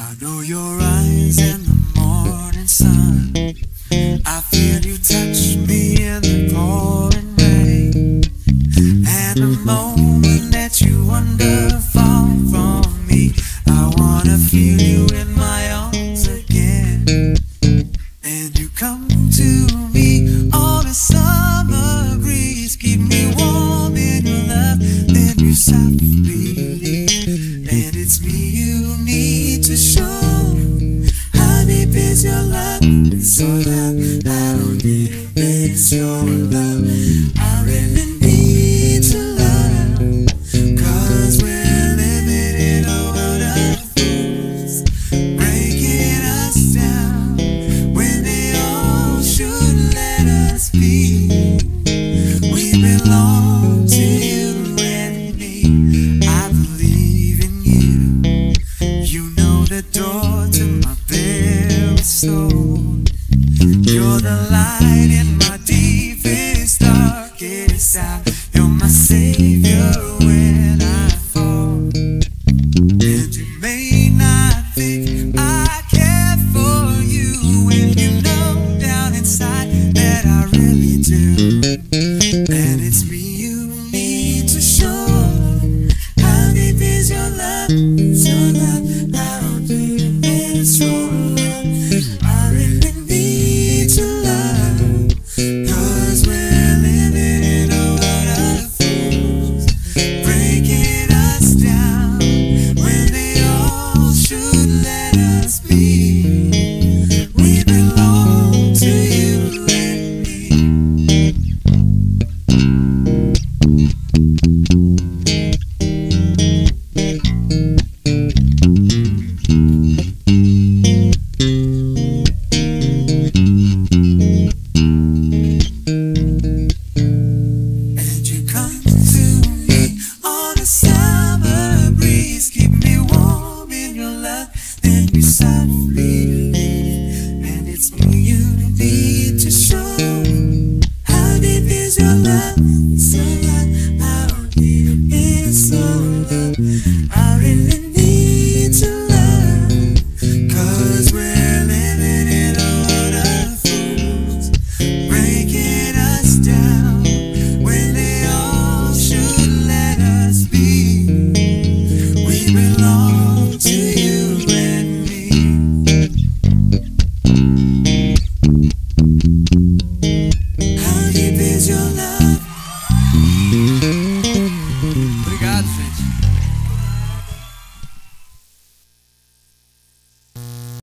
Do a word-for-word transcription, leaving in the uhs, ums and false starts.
I know your eyes in the morning sun. I feel you touch me in the pouring rain. And the moment that you wander far from me, I wanna feel you in my arms again. And you come to me on a summer breeze, keep me warm in your love, then you softly leave. And it's me you need to show. How deep is your love? It's so love. How deep is your love? I really need to love, 'cause we're living in a world of fools, breaking us down when they all should let us be. We belong to you and me. I believe in you. You know the door to my very soul. You're the light in my deepest, darkest hour. You're my savior when I fall. And you may not think I care for you, when you know down inside that I really do. And it's me you need to show. How deep is your love?